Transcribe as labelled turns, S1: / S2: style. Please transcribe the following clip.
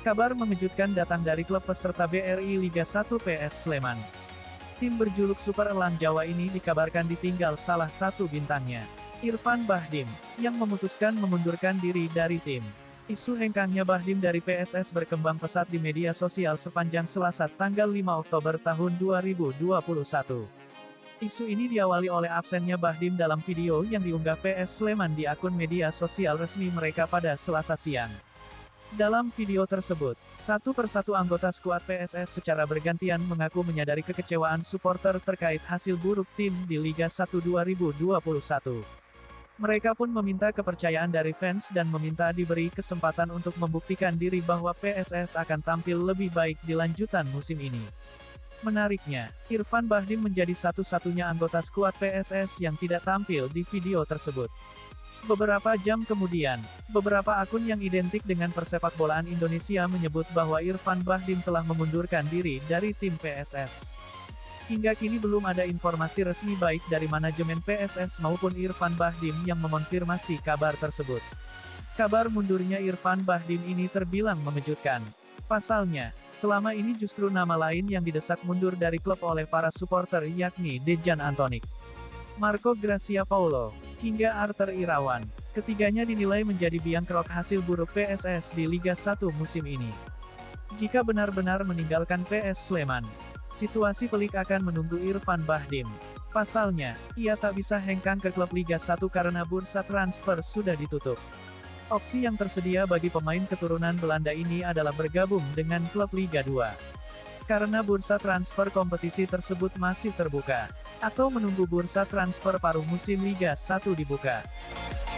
S1: Kabar mengejutkan datang dari klub peserta BRI Liga 1 PS Sleman. Tim berjuluk Super Elang Jawa ini dikabarkan ditinggal salah satu bintangnya, Irfan Bahdim, yang memutuskan mengundurkan diri dari tim. Isu hengkangnya Bahdim dari PSS berkembang pesat di media sosial sepanjang Selasa tanggal 5 Oktober tahun 2021. Isu ini diawali oleh absennya Bahdim dalam video yang diunggah PS Sleman di akun media sosial resmi mereka pada Selasa siang. Dalam video tersebut, satu persatu anggota skuad PSS secara bergantian mengaku menyadari kekecewaan supporter terkait hasil buruk tim di Liga 1 2021. Mereka pun meminta kepercayaan dari fans dan meminta diberi kesempatan untuk membuktikan diri bahwa PSS akan tampil lebih baik di lanjutan musim ini. Menariknya, Irfan Bahdim menjadi satu-satunya anggota skuad PSS yang tidak tampil di video tersebut. Beberapa jam kemudian, beberapa akun yang identik dengan persepakbolaan Indonesia menyebut bahwa Irfan Bahdim telah mengundurkan diri dari tim PSS. Hingga kini belum ada informasi resmi baik dari manajemen PSS maupun Irfan Bahdim yang mengonfirmasi kabar tersebut. Kabar mundurnya Irfan Bahdim ini terbilang mengejutkan. Pasalnya, selama ini justru nama lain yang didesak mundur dari klub oleh para supporter yakni Dejan Antonik, Marco Gracia Paulo, hingga Arthur Irawan. Ketiganya dinilai menjadi biang kerok hasil buruk PSS di Liga 1 musim ini. Jika benar-benar meninggalkan PS Sleman, situasi pelik akan menunggu Irfan Bahdim. Pasalnya, ia tak bisa hengkang ke klub Liga 1 karena bursa transfer sudah ditutup. Opsi yang tersedia bagi pemain keturunan Belanda ini adalah bergabung dengan klub Liga 2. Karena bursa transfer kompetisi tersebut masih terbuka, atau menunggu bursa transfer paruh musim Liga 1 dibuka.